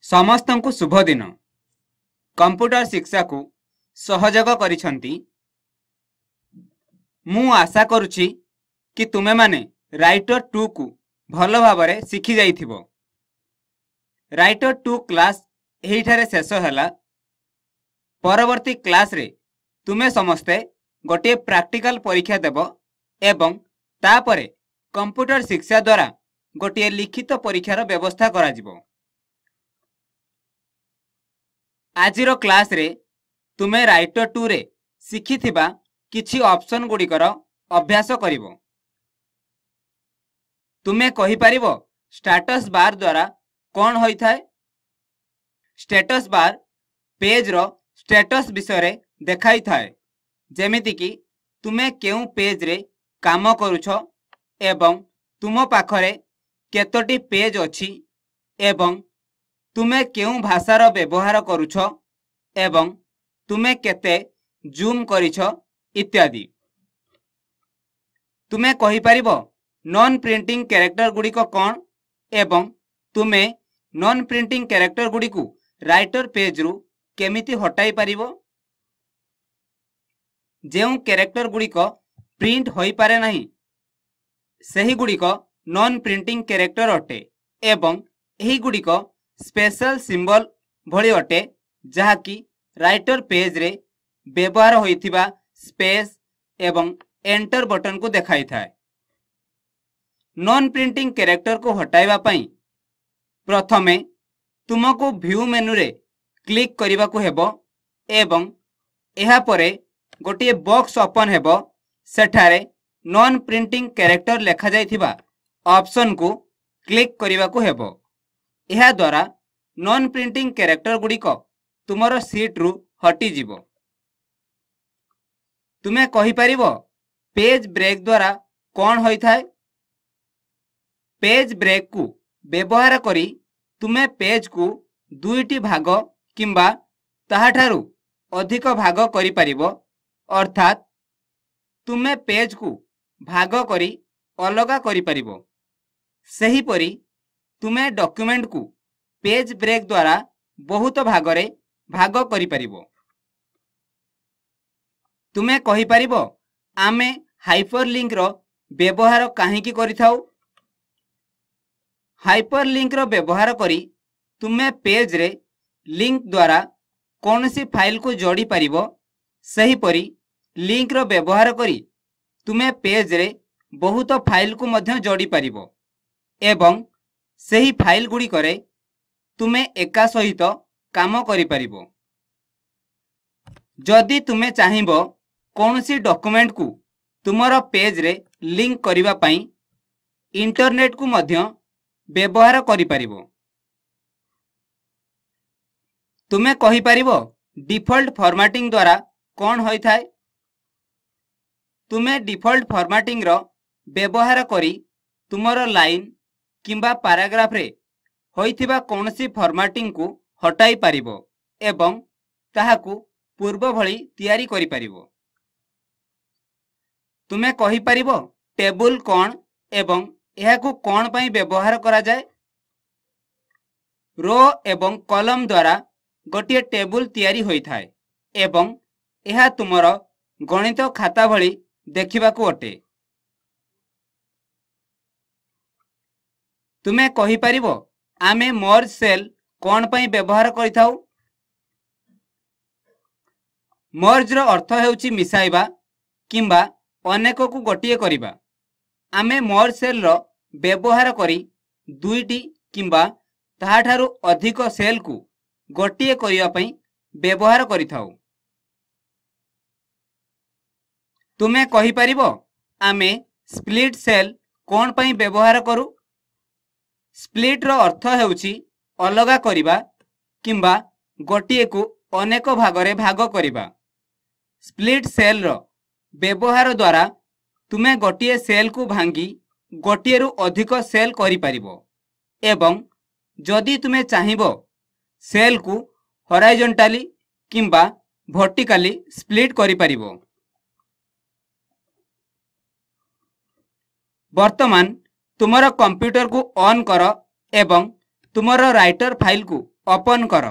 समस्तंकु शुभ दिन। कंप्यूटर शिक्षा को सहयोग करिसंती। मु आशा करुछि कि तुमे माने राइटर 2 को भल भाबरे शिखि जाइथिबो। राइटर 2 क्लास एहिठारे शेष हैला। परवर्ती क्लास रे तुमे समस्ते गोटे प्रैक्टिकल परीक्षा देबो एवं तापरे कंप्यूटर शिक्षा द्वारा गोटे लिखित परीक्षार व्यवस्था करा जिवो। आजिर क्लास रे तुमे राइटर 2 रे शिखिथिबा किछि ऑप्शन गुड़िकर अभ्यास करिवो। तुमे कहि परिवो स्टेटस बार द्वारा कौन होई थाए। स्टेटस बार पेज रो स्टेटस विषय रे देखाई थाए, जेमिति कि तुमे केउ पेज रे काम करूछो एवं तुम पाखरे केतोटी पेज अछि एवं तुमे केउ भाषार व्यवहार करूछो एवं तुमे केते जूम करिछो इत्यादि। तुमे कहि परिबो नॉन प्रिंटिंग कैरेक्टर गुडी को कौन एवं तुमे नॉन प्रिंटिंग कैरेक्टर गुडी को राइटर पेज रु केमिति हटाई परिबो। जेउ कैरेक्टर गुडी को प्रिंट होई पारे नहीं सही गुडी को नॉन प्रिंटिंग कैरेक्टर अटे एवं एही गुडी को स्पेशल सिंबल भली अटे, जहा कि राइटर पेज रे व्यवहार होइथिबा स्पेस एवं एंटर बटन को देखाई थाए। नॉन प्रिंटिंग कैरेक्टर को हटाइबा पई प्रथमे तुमको व्यू मेनू रे क्लिक करिबा को हेबो एवं एहा परे गोटे बॉक्स ओपन हेबो। सेठारे नॉन प्रिंटिंग कैरेक्टर लेखा जाइथिबा ऑप्शन को क्लिक करिबा को हेबो। एहा द्वारा नॉन प्रिंटिंग कैरेक्टर गुडी को तुमरो सीट रु हटी जिवो। तुमे कहि परिबो पेज ब्रेक द्वारा कौन होई थाए। पेज ब्रेक को व्यवहार करी तुमे पेज को दुईटी भाग किंबा ताहाठारु अधिक भाग करि परिबो। अर्थात तुमे पेज को भाग करी अलगा करि परिबो। सही परी तुमे डॉक्यूमेंट को पेज ब्रेक द्वारा बहुत भागरे भाग करि परिबो। तुमे कहि परिबो आमे हाइपरलिंक रो व्यवहार काहेकि करिथाउ। हाइपरलिंक रो व्यवहार करी तुमे पेज रे लिंक द्वारा कौनसी फाइल को जोड़ी परिबो। सही परी लिंक रो व्यवहार करी तुमे पेज रे बहुत फाइल को मध्य जोड़ी परिबो एवं सही फाइल गुडी करे तुमे एका सहित काम करि परिबो। जदि तुमे चाहिबो कौनसी डॉक्यूमेंट को तुमरो पेज रे लिंक करिबा पई इंटरनेट को मध्य व्यवहार करि परिबो। तुमे कहि परिबो डिफॉल्ट फॉर्मेटिंग द्वारा कौन होई थाए। तुमे डिफॉल्ट फॉर्मेटिंग रो व्यवहार करी तुमरो लाइन किंबा पैराग्राफ रे होइथिबा कौनसी फॉर्मेटिंग को हटाई परिबो एवं ताहाकू पूर्व भली तैयारी करि परिबो। तुमे कहि परिबो टेबल कौन एवं एहाकू कौन पई व्यवहार करा जाय। रो एवं कॉलम द्वारा गोटे टेबल तैयारी होई थाए एवं एहा तुमरो गणित खाता भली देखिबाकू अटे। तुमे कहि परिबो आमे मर्ज सेल कौन पई व्यवहार करिथाउ। मर्ज रो अर्थ हेउची मिसाइबा किंबा अनेक को गोटिए करिबा। आमे मर्ज सेल रो व्यवहार करी दुईटी किंबा ताहाठारु अधिक सेल को गोटिए करिया पई व्यवहार करिथाउ। तुमे कहि परिबो आमे स्प्लिट सेल कौन पई व्यवहार करू। स्प्लिट रो अर्थ हेउची अलगा करिबा किंबा गोटिए को अनेक भागरे भाग करिबा। स्प्लिट सेल रो व्यवहार द्वारा तुमे गोटिए सेल को भांगी गोटिए रु अधिक सेल करि परिबो एवं जदि तुमे चाहिबो सेल को हॉरिजॉन्टली किंबा वर्टिकली स्प्लिट करि परिबो। वर्तमान तुमरो कंप्यूटर को ऑन कर एवं तुमरो राइटर फाइल को ओपन कर।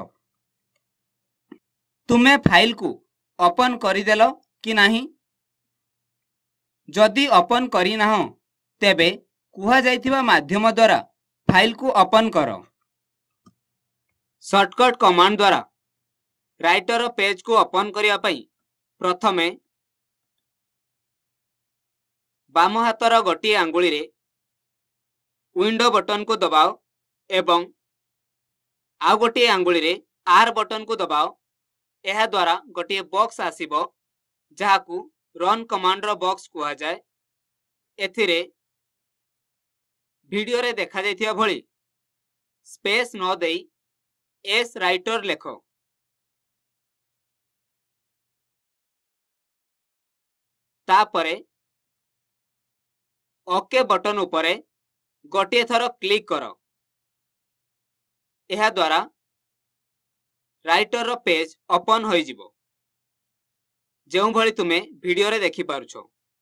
तुमे फाइल को ओपन करिदेल कि नहीं? जदि ओपन करिना तेबे कुहा जाइथिबा माध्यम द्वारा फाइल को ओपन कर। शॉर्टकट कमांड द्वारा राइटर पेज को ओपन करिया पई प्रथमे बाम हातर गोटे आंगुली रे विंडो बटन को दबाओ एवं आउ गोटे आंगुली रे आर बटन को दबाओ। यह द्वारा गोटे बॉक्स आसीबो जहाकू रन कमांड रो बॉक्स कुहा जाए। एथिरे वीडियो रे देखा जाइथिया भली स्पेस न देई एस राइटर लेख। तापरे ओके बटन उपरे गोटे थर क्लिक कर। यह द्वारा राइटर रो पेज ओपन होई जिवो जेउ भली तुमे वीडियो रे देखि पारुछो।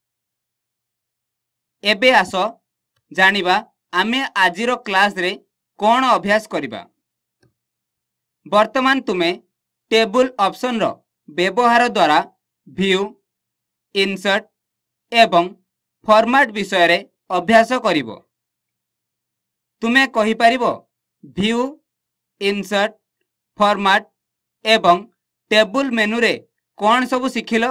एबे आसो जानिबा आमे आजिरो क्लास रे कोन अभ्यास करिबा। वर्तमान तुमे टेबल ऑप्शन रो व्यवहार द्वारा व्यू, इंसर्ट एवं फॉर्मेट विषय रे अभ्यास करिवो। तुमे कहि पारिबो व्यू, इंसर्ट, फॉर्मेट एवं टेबल मेनू रे कौन सब शिखिल?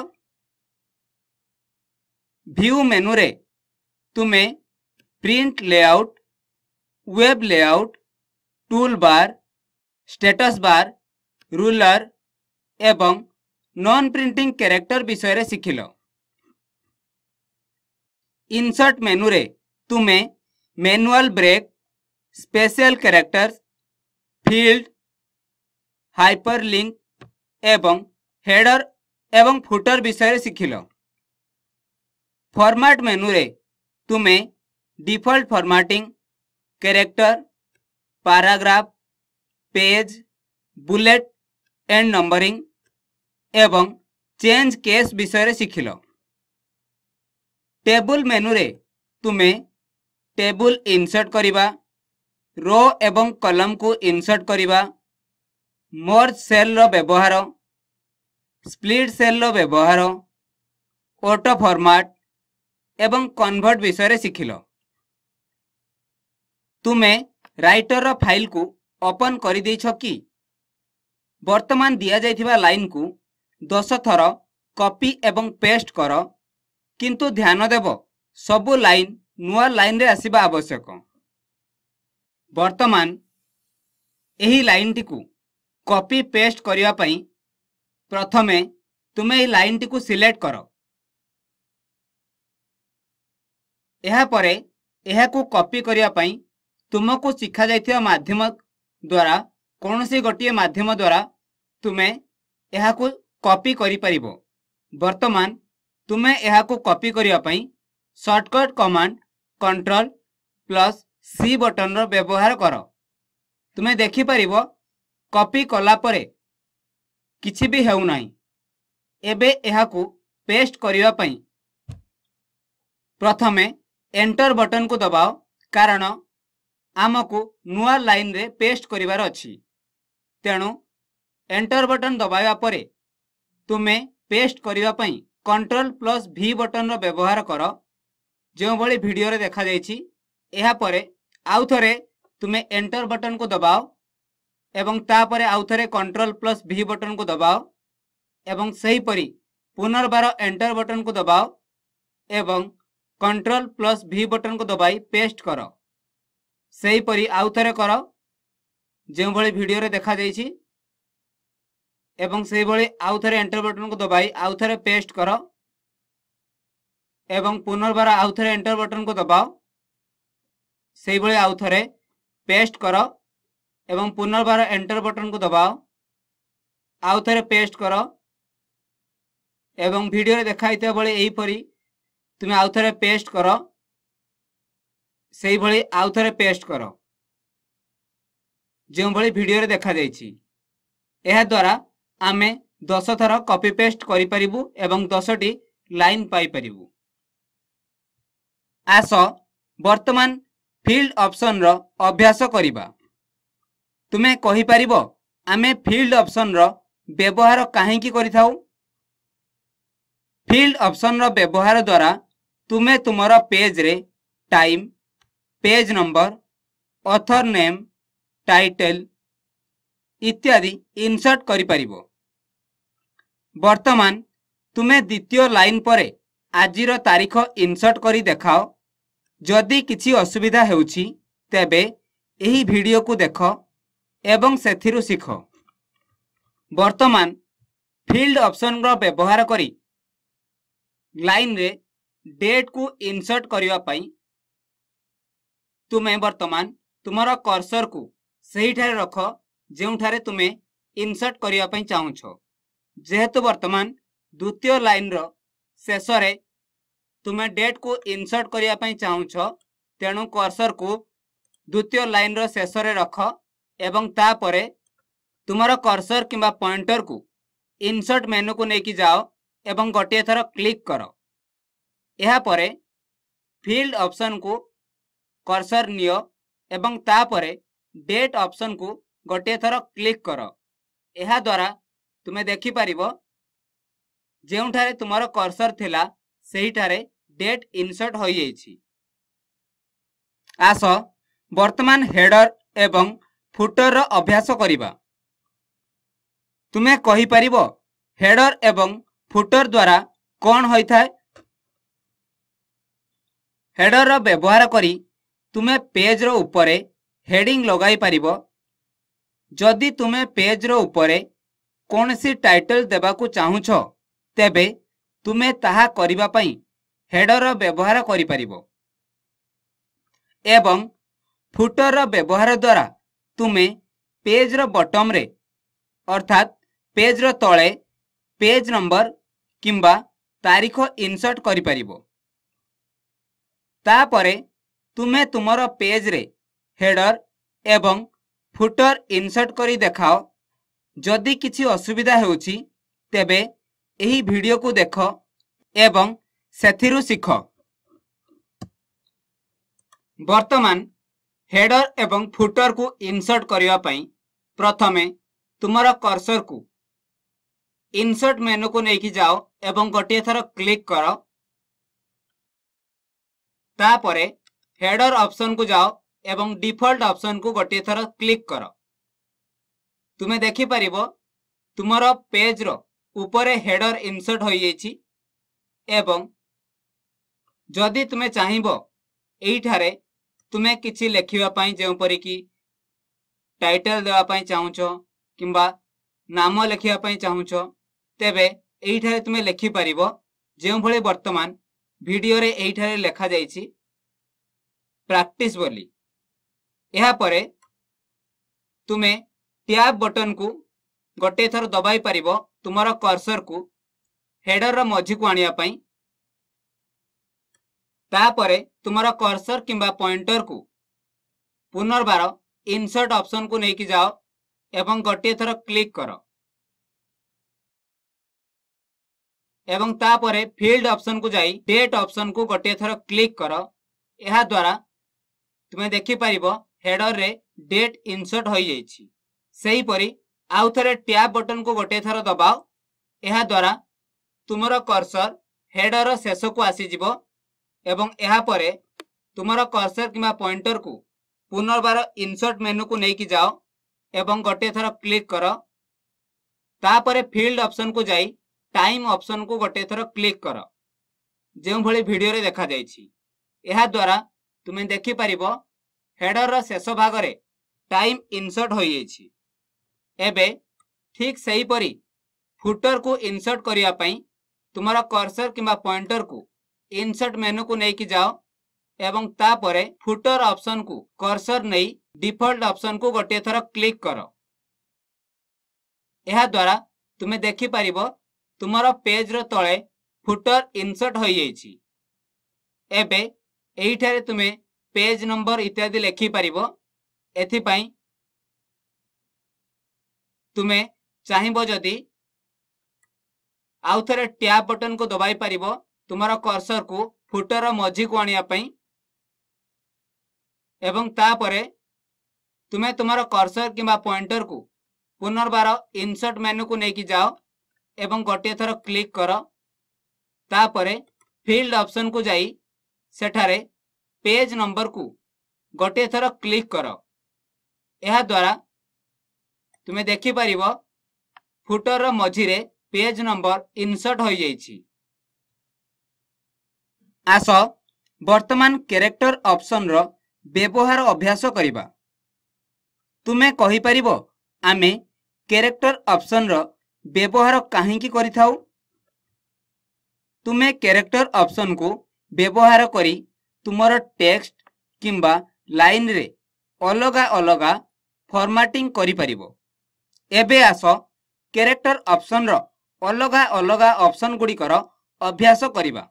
व्यू मेनू रे तुमे print layout, web layout, tool bar, status bar, ruler एवं नॉन प्रिंटिंग कैरेक्टर विषय रे शिखिल। इंसर्ट मेनू रे तुमे manual break, special characters, field, hyperlink एवं हेडर एवं फुटर विषय शिखिल। फॉर्मेट मेनू रे तुमे default formatting, character, paragraph, page, bullet and numbering एवं चेंज केस विषय शिखिल। टेबल मेनू रे तुमे टेबल इंसर्ट करिबा, रो एवं कॉलम को इंसर्ट करिबा, मर्ज सेल रो व्यवहार, स्प्लिट सेल रो व्यवहार, ऑटो फॉर्मेट एवं कन्वर्ट विषय शिखिल। तुमे राइटर रो फाइल को ओपन करि दैछ कि? वर्तमान दिया जाइथिबा लाइन को 10 थर कॉपी एवं पेस्ट कर, किंतु ध्यान देव सबु लाइन नुआ लाइन रे आसीबा आवश्यक। वर्तमान एही लाइन टी को कॉपी पेस्ट करिया पई प्रथमे तुमे ए लाइन टी को सिलेक्ट कर। एहा परे एहा को कॉपी करिया पई तुमको शिखा जाइथिबा माध्यम द्वारा कोनोसी गोटिए माध्यम द्वारा तुमे एहा को कॉपी करि परिबो। वर्तमान तुमे एहा को कॉपी करिया पई शॉर्टकट कमांड Ctrl+C बटन रो व्यवहार कर। तुमे देखि परिबो कॉपी कला परे किछि भी हेउ नाही। एबे एहा को पेस्ट करिया पई प्रथमे एंटर बटन को दबाओ, कारण आमको नुआ लाइन रे पेस्ट करिवार अछि। तेणु एंटर बटन दबाया परे तुमे पेस्ट करिवा पई Ctrl+V बटन रो व्यवहार कर, जो भली वीडियो रे देखा जायछि। एहा परे आउ थरे तुमे एंटर बटन को दबाओ एवं ता परे आउ थरे Ctrl+V बटन को दबाओ एवं सही परी पुनर्बार एंटर बटन को दबाओ एवं Ctrl+V बटन को दबाई पेस्ट कर। सही परी आउ थरे कर, जो भली वीडियो रे देखा जायछि एवं सही भली आउ थरे एंटर बटन को दबाई आउ थरे पेस्ट कर एवं पुनर्बार आउ थरे एंटर बटन को दबाओ। सही भली आउ थरे पेस्ट कर एवं पुनर्बार एंटर बटन को दबाओ, आउ थरे पेस्ट कर एवं वीडियो रे देखाइते भली एही परी तुमे आउ थरे पेस्ट कर। सही भली आउ थरे पेस्ट कर, जो भली वीडियो रे देखा जायछि। एहा द्वारा आमे 10 थर कॉपी पेस्ट करि परिबु एवं 10 टी लाइन पाई परिबु। आस वर्तमान फील्ड ऑप्शन रो अभ्यास करिबा। तुमे कहि परिबो आमे फील्ड ऑप्शन रो व्यवहार काहेकि करिथाउ? फील्ड ऑप्शन रो व्यवहार द्वारा तुमे तुमर पेज रे time, page number, author name, title इत्यादि इंसर्ट करि परिबो। वर्तमान तुमे द्वितीय लाइन परे आजिर तारीख इंसर्ट करी देखाओ। जदि किछि असुविधा हेउछि तेबे एही वीडियो को देख एवं सेथिरु सिख। वर्तमान फील्ड ऑप्शन रो व्यवहार करी लाइन रे डेट को इंसर्ट करिवा पई तुमे वर्तमान तुमरा कर्सर को सही ठारे रख जेउठारे तुमे इंसर्ट करिवा पई चाहुछो। जेहेतु वर्तमान द्वितीय लाइन रो शेष रे तुमे डेट को इंसर्ट करिया पई चाहुछो, तेणु कर्सर को द्वितीय लाइन रो शेष रे रख एवं ता परे तुमरा कर्सर किंबा पॉइंटर को इंसर्ट मेनू को लेकी जाओ एवं गोटे थर क्लिक करो। यह परे फील्ड ऑप्शन को कर्सर नियो एवं ता परे डेट ऑप्शन को गोटे थर क्लिक करो। यह द्वारा तुमे देखि पारिबो जेउठारे तुमर कर्सर थिला सेही ठारे डेट इंसर्ट होई जाईछि। आस वर्तमान हेडर एवं फुटर रो अभ्यास करिबा। तुमे कहि पारिबो हेडर एवं फुटर द्वारा कोन होई थाए? हेडर रो व्यवहार करी तुमे पेज रो उपरे हेडिंग लगाई पारिबो। जदि तुमे पेज रो उपरे कोनसी टाइटल देबा को चाहुछो तेबे तुमे ताहा करिबा पई हेडर रो व्यवहार करि पारिबो। एवं फुटर रो व्यवहार द्वारा तुमे पेज रो बॉटम रे अर्थात पेज रो तळे पेज नंबर किंबा तारीख इंसर्ट करि पारिबो। ता परे तुमे तुमरो पेज रे हेडर एवं फुटर इंसर्ट करी देखाओ। जदि किछि असुविधा हेउछि तेबे एही वीडियो को देख एवं सेथिरु सिख। वर्तमान हेडर एवं फुटर को इंसर्ट करिवा पई प्रथमे तुमरो कर्सर को इंसर्ट मेनू को लेकी जाओ एवं गोटे थर क्लिक करो। ता परे हेडर ऑप्शन को जाओ एवं डिफॉल्ट ऑप्शन को गोटे थर क्लिक करो। तुमे देखि पारिबो तुमरो पेज रो ऊपरे हेडर इंसर्ट होई जाईछि एवं जदि तुमे चाहिबो एही ठारे तुमे किछि लेखिबा पई जेउ परि कि टाइटल देवा पई चाहुछो किंबा नाम लेखिबा पई चाहुछो तेबे एही ठारे तुमे लेखि पारिबो जेउ भले वर्तमान वीडियो रे एही ठारे लेखा जाईछि प्रैक्टिस बोली। यहा परे तुमे टैब बटन को गोटे थर दबाई पारिबो तुमरो कर्सर को हेडर रो मझी को आनिया पई। ता परे तुमरो कर्सर किंबा पॉइंटर को पुनर्बार इंसर्ट ऑप्शन को लेकी जाओ एवं गोटे थर क्लिक करो एवं ता परे फील्ड ऑप्शन को जाई डेट ऑप्शन को गोटे थर क्लिक करो। यहा द्वारा तुमे देखि पारिबो हेडर रे डेट इंसर्ट होई जाईछि। सेही परी आउ थरे टैब बटन को गोटे थर दबाओ। यहा द्वारा तुमरो कर्सर हेडर रो शेष को आसी जिवो एवं यहा परे तुमरो कर्सर किंबा पॉइंटर को पुनर्बार इंसर्ट मेनू को लेकी जाओ एवं गोटे थर क्लिक करो। ता परे फील्ड ऑप्शन को जाई टाइम ऑप्शन को गोटे थर क्लिक करो जेउ भली वीडियो रे देखा जाईछि। यहा द्वारा तुमे देखि पारिबो हेडर रो शेष भाग रे टाइम इंसर्ट होई जाईछि। एबे ठीक सही परी फुटर को इंसर्ट करिया पई तुमरा कर्सर किंबा पॉइंटर को इंसर्ट मेनू को लेकी जाओ एवं ता परे फुटर ऑप्शन को कर्सर नहीं डिफॉल्ट ऑप्शन को गोटे थर क्लिक करो। यहा द्वारा तुमे देखि पारिबो तुमरा पेज रो तळे फुटर इंसर्ट होई जाईछि। एबे एही ठारे तुमे पेज नंबर इत्यादि लेखि पारिबो। एथि पई तुमे चाहिबो जदि आउ थरे टैब बटन को दबाई पारिबो तुमरा कर्सर को फुटर रो मझी को आनिया पई एवं ता परे तुमे तुमरा कर्सर किंबा पॉइंटर को पुनर्बार इनसर्ट मेनू को लेकिन जाओ एवं गोटे थर क्लिक कर तापरे फील्ड ऑप्शन को जाई सेठारे पेज नंबर को गोटे थर क्लिक कर यह द्वारा तुम्हें देखि परिबो फुटर रो मझिरे पेज नंबर इनसर्ट हो जाइछि। आस वर्तमान कैरेक्टर ऑप्शन रो व्यवहार अभ्यास करिबा। तुमे कहि परिबो आमे कैरेक्टर ऑप्शन रो व्यवहार काहेकि करिथाउ। तुमे कैरेक्टर ऑप्शन को व्यवहार करी तुमर टेक्स्ट किंबा लाइन रे अलगा अलगा फॉर्मेटिंग करि परिबो। एबे आस कैरेक्टर ऑप्शन रो अलगा अलगा ऑप्शन गुडी कर अभ्यास करिबा।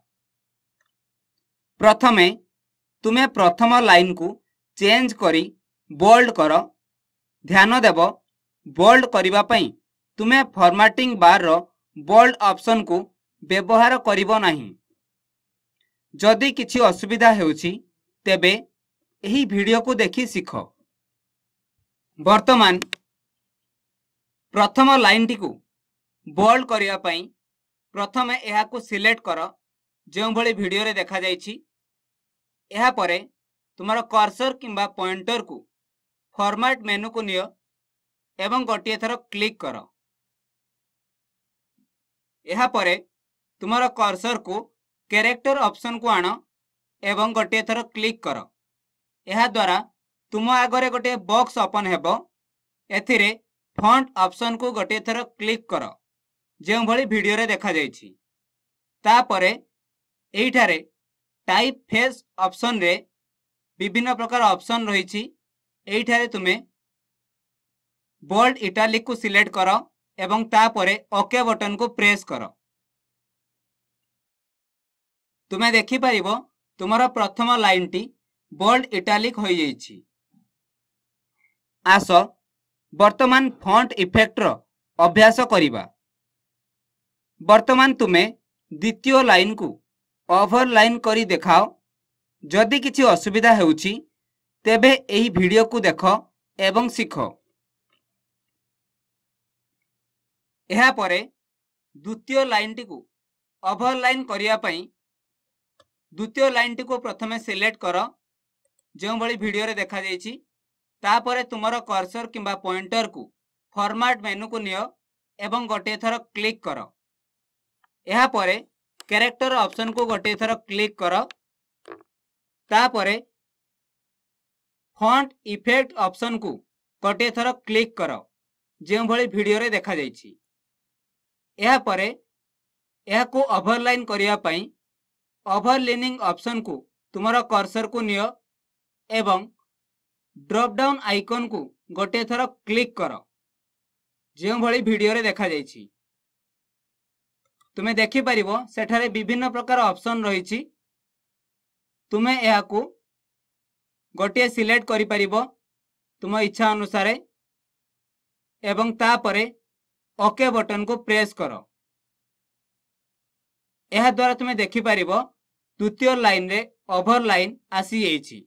प्रथमे तुमे प्रथम लाइन को चेंज करी बोल्ड कर। ध्यान देव बोल्ड करिबा पई तुमे फॉर्मेटिंग बार रो बोल्ड ऑप्शन को व्यवहार करिबो नाही। जदि किछि असुविधा हेउछि तेबे एही वीडियो को देखि सिख। वर्तमान प्रथम लाइन टी को बोल्ड करिया पई प्रथमे एहा को सिलेक्ट कर जो भली वीडियो रे देखा जाइछि। एहा परे तुमार कर्सर किंबा पॉइंटर को फॉर्मेट मेनू को नियो एवं गोटे थर क्लिक कर। एहा परे तुमार कर्सर को कैरेक्टर ऑप्शन को आण एवं गोटे थर क्लिक कर। एहा द्वारा तुम आगरे गोटे बॉक्स ओपन हेबो। एथिरे फॉन्ट ऑप्शन को गोटे थर क्लिक कर जो भली वीडियो रे देखा जाइछि। तापरे एइठारे टाइप फेस ऑप्शन रे विभिन्न प्रकार ऑप्शन रहिछि। एइठारे तुमे बोल्ड इटालिक को सिलेक्ट कर एवं तापरे ओके बटन को प्रेस कर। तुमे देखि परिबो तुमरो प्रथम लाइन टी बोल्ड इटालिक होई जाइछि। आस वर्तमान फॉन्ट इफेक्ट रो अभ्यास करिबा। वर्तमान तुमे द्वितीय लाइन को ओवरलाइन करी देखाओ। जदि किछि असुविधा हेउछि तेबे एही वीडियो को देखो एवं सिखो। एहा परे द्वितीय लाइन टी को ओवरलाइन करिया पई द्वितीय लाइन टी को प्रथमे सिलेक्ट कर जो भली वीडियो रे देखा जाइछि। तापरे तुमरो कर्सर किंबा पॉइंटर को फॉर्मेट मेनू को नियो एवं गोटे थर क्लिक कर। एहा परे कैरेक्टर ऑप्शन को गोटे थर क्लिक कर। तापरे फॉन्ट इफेक्ट ऑप्शन को गोटे थर क्लिक कर जो भली वीडियो रे देखा जाइछि। एहा परे एहा को ओवरलाइन करिया पई ओवरलाइनिंग ऑप्शन को तुमरो कर्सर को नियो एवं ड्रॉप डाउन आइकन को गोटे थर क्लिक कर जो भली वीडियो रे देखा जाइछि। तुमे देखि परिबो सेठारे विभिन्न प्रकार ऑप्शन रहिछि। तुमे एहा को गोटे सिलेक्ट करि परिबो तुम इच्छा अनुसार एवं तापरे ओके बटन को प्रेस कर। एहा द्वारा तुमे देखि परिबो द्वितीय लाइन रे ओवरलाइन आसी जाइछि।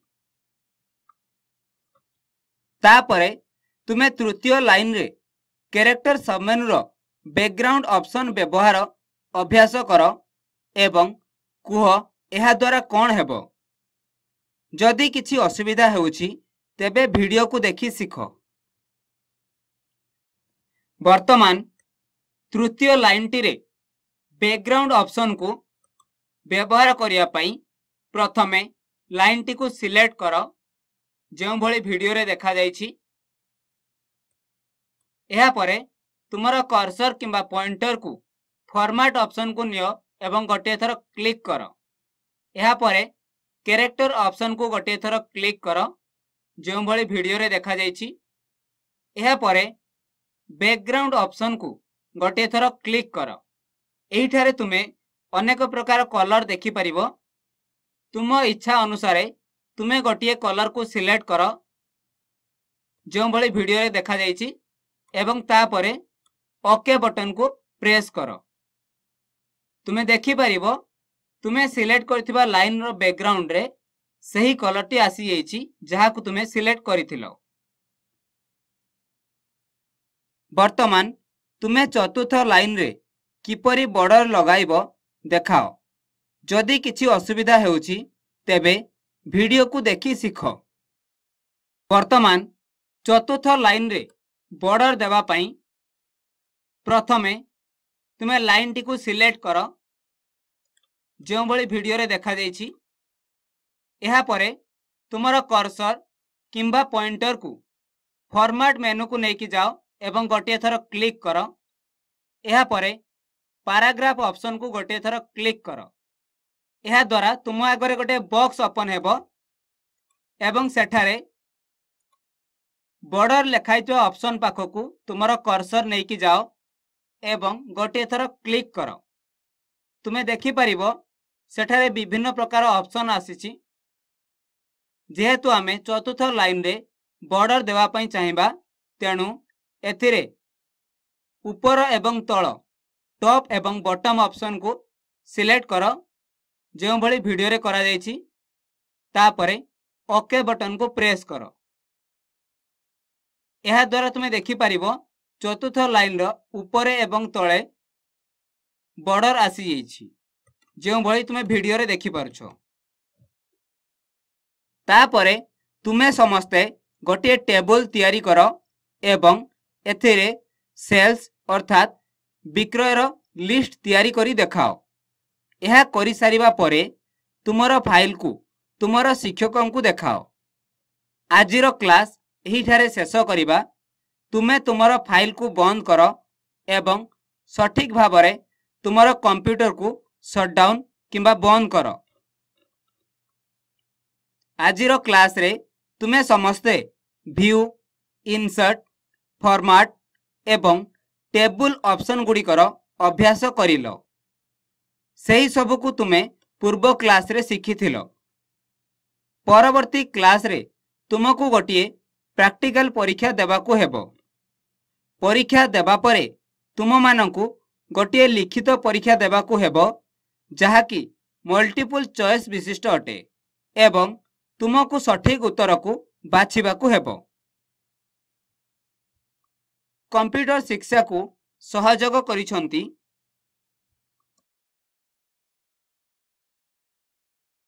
तापरे तुमे तृतीय लाइन रे कैरेक्टर सबमेनू रो बैकग्राउंड ऑप्शन व्यवहार अभ्यास कर एवं कुह एहा द्वारा कौन हेबो। जदि किछि असुविधा हेउछि तेबे वीडियो को देखि सिख। वर्तमान तृतीय लाइन टी रे बैकग्राउंड ऑप्शन को व्यवहार करिया पई प्रथमे लाइन टी को सिलेक्ट कर जो भली वीडियो रे देखा जाइछि। एहा परे तुमरो कर्सर किंबा पॉइंटर को फॉर्मेट ऑप्शन को नियो एवं गोटे थर क्लिक कर। एहा परे कैरेक्टर ऑप्शन को गोटे थर क्लिक कर जो भली वीडियो रे देखा जाइछि। एहा परे बैकग्राउंड ऑप्शन को गोटे थर क्लिक कर। एहिठारे तुमे अनेक प्रकार कलर देखि परिबो। तुम इच्छा अनुसार तुमे गोटे कलर को सिलेक्ट कर जो भली वीडियो रे देखा जाइछि एवं तापरे ओके बटन को प्रेस कर। तुमे देखि परिबो तुमे सिलेक्ट करथिबा लाइन रो बैकग्राउंड रे सही कलर टी आसी जाइछि जहा को तुमे सिलेक्ट करिथिलो। वर्तमान तुमे चतुर्थ लाइन रे किपरि बॉर्डर लगाइब देखाओ। जदि किछि असुविधा हेउछि तेबे वीडियो को देखि सीख। वर्तमान चतुर्थ लाइन रे बॉर्डर देवा पई प्रथमे तुमे लाइन टी को सिलेक्ट कर जो भली वीडियो रे देखा जाइछि। एहा परे तुमर कर्सर किंबा पॉइंटर को फॉर्मेट मेनू को लेके जाओ एवं गोटे थर क्लिक कर। एहा परे पैराग्राफ ऑप्शन को गोटे थर क्लिक कर। एहा द्वारा तुम आगे गोटे बॉक्स ओपन हेबो एवं सेठारे बॉर्डर लिखाई ऑप्शन पाखकू तुमर कर्सर नहीं जाओ एवं गोटे थर क्लिक कर। तुम्हें देखि परिबो सेठारे विभिन्न प्रकार ऑप्शन आसीछि। जेहेतु आमे चतुर्थ लाइन रे बॉर्डर देवा पई चाहिबा तेणु एथिरे ऊपर एवं तल टॉप एवं बॉटम ऑप्शन को सिलेक्ट कर जो भली वीडियो रे करा जाइछि। तापरे ओके बटन को प्रेस कर। एहा द्वारा तुमे देखि परिबो चतुर्थ लाइन रो ऊपर एवं तले बॉर्डर आसी जाइछि जो भली तुमे वीडियो रे देखि पारुछो। तापरे तुमे समस्ते गोटे टेबल तैयारी कर एवं एथिरे सेल्स अर्थात विक्रय रो लिस्ट तैयारी करी देखाओ। यह करि सारिबा परे तुमरो फाइल को तुमरो शिक्षकों को देखाओ। आजिरो क्लास एही ठारे शेष करिबा। तुमे तुमरो फाइल को बंद कर एवं सठिक भाबरे तुमरो कंप्यूटर को शटडाउन किंबा बंद कर। आजिरो क्लास रे तुमे समस्ते व्यू इंसर्ट फॉर्मेट एवं टेबल ऑप्शन गुडी कर अभ्यास करिलो। सही सब को तुमे पूर्व क्लास रे शिखिथिलो। परवर्ती क्लास रे तुमको गोटिए प्रैक्टिकल परीक्षा देबाकू हेबो। परीक्षा देबा परे तुम मानकू गोटिए लिखित परीक्षा देबाकू हेबो जहाकी मल्टीपल चॉइस विशिष्ट अटे एवं तुमको सठिक उत्तर को बाछिबाकू हेबो। कंप्यूटर शिक्षा को सहयोग करिसंती